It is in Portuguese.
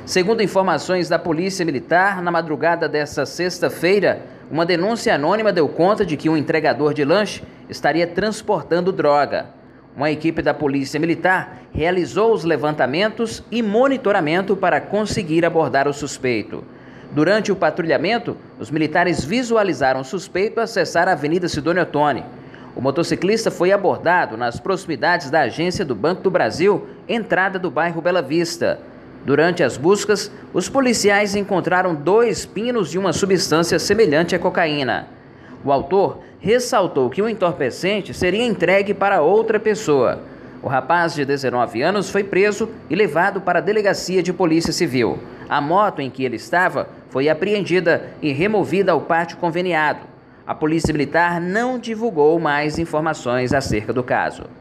Segundo informações da Polícia Militar, na madrugada desta sexta-feira, uma denúncia anônima deu conta de que um entregador de lanche estaria transportando droga. Uma equipe da Polícia Militar realizou os levantamentos e monitoramento para conseguir abordar o suspeito. Durante o patrulhamento, os militares visualizaram o suspeito acessar a Avenida Sidônio Ottoni. O motociclista foi abordado nas proximidades da agência do Banco do Brasil, entrada do bairro Bela Vista. Durante as buscas, os policiais encontraram 2 pinos de uma substância semelhante à cocaína. O autor ressaltou que o entorpecente seria entregue para outra pessoa. O rapaz de 19 anos foi preso e levado para a delegacia de polícia civil. A moto em que ele estava foi apreendida e removida ao pátio conveniado. A Polícia Militar não divulgou mais informações acerca do caso.